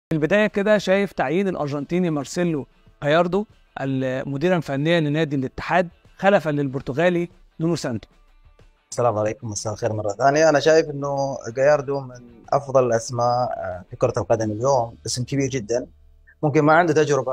في البداية كده شايف تعيين الأرجنتيني مارسيلو جاياردو مديرا فنيا لنادي الاتحاد خلفا للبرتغالي نونو سانتو. السلام عليكم، مساء الخير مرة ثانية. أنا شايف إنه جاياردو من أفضل الأسماء في كرة القدم اليوم، اسم كبير جدا. ممكن ما عنده تجربة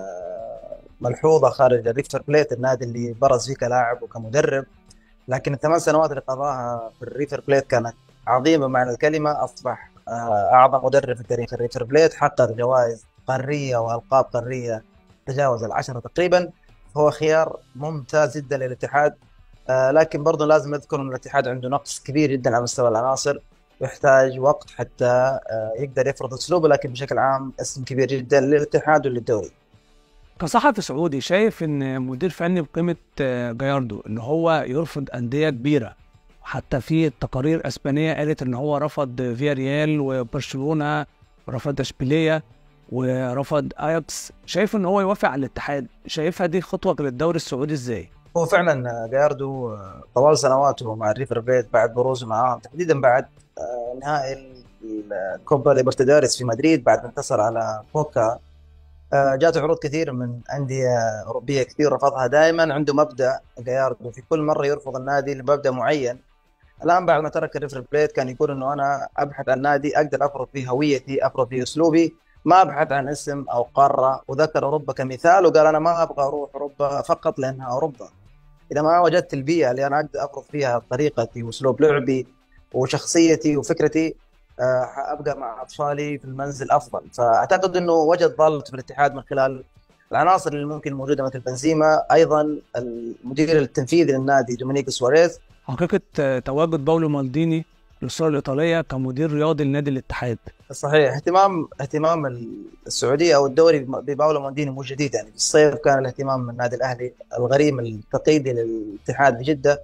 ملحوظة خارج الريفتر بليت، النادي اللي برز فيه كلاعب وكمدرب، لكن الثمان سنوات اللي قضاها في الريفر بليت كانت عظيمة بمعنى الكلمة. أصبح أعظم مدرب في تاريخ الريفر بليت، حقق جوائز قارية وألقاب قارية تجاوز العشرة تقريبا. هو خيار ممتاز جدا للاتحاد. لكن برضه لازم نذكر ان الاتحاد عنده نقص كبير جدا على مستوى العناصر، يحتاج وقت حتى يقدر يفرض اسلوبه، لكن بشكل عام اسم كبير جدا للاتحاد وللدوري. كصحفي سعودي شايف إن مدير فني بقيمة جاياردو إن هو يرفض أندية كبيرة، حتى في تقارير أسبانية قالت إن هو رفض فيا ريال وبرشلونة ورفض إشبيلية ورفض أياكس. شايف إن هو يوافق على الاتحاد، شايفها دي خطوة للدوري السعودي إزاي؟ هو فعلا جاياردو طوال سنواته مع الريفر بليت بعد بروزه معاهم تحديدا بعد نهائي الكوبا ليبرتادوريس في مدريد، بعد ما انتصر على بوكا، جاته عروض كثير من أندية أوروبية كثير، رفضها. دائما عنده مبدأ جاياردو، في كل مرة يرفض النادي لمبدأ معين. الآن بعد ما ترك الريفر بليت كان يقول إنه أنا أبحث عن نادي أقدر أفرض فيه هويتي، أفرض فيه أسلوبي، ما أبحث عن اسم أو قارة. وذكر أوروبا كمثال وقال أنا ما أبغى أروح أوروبا فقط لأنها أوروبا، إذا ما وجدت البيئة اللي أنا أقدر أفرض فيها طريقتي وأسلوب لعبي وشخصيتي وفكرتي، أبقى مع أطفالي في المنزل أفضل. فأعتقد أنه وجد ضالته في الاتحاد من خلال العناصر اللي ممكن موجودة مثل بنزيما، أيضا المدير التنفيذي للنادي دومينيك سواريز. حقيقة تواجد باولو مالديني للصورة الإيطالية كمدير رياضي لنادي الاتحاد. صحيح، اهتمام السعوديه او الدوري بباولو مانديني مو جديد. يعني في الصيف كان الاهتمام من النادي الاهلي الغريم التقليدي للاتحاد بجده،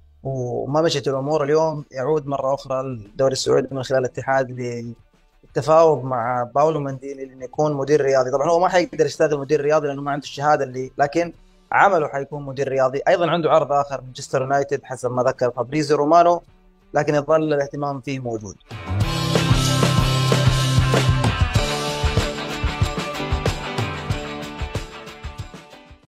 وما مشت الامور. اليوم يعود مره اخرى الدوري السعودي من خلال الاتحاد للتفاوض مع باولو مانديني لانه يكون مدير رياضي. طبعا هو ما حيقدر يشتغل مدير رياضي لانه ما عنده الشهاده اللي، لكن عمله حيكون مدير رياضي. ايضا عنده عرض اخر مانشستر يونايتد حسب ما ذكر فابريزيو رومانو، لكن يظل الاهتمام فيه موجود.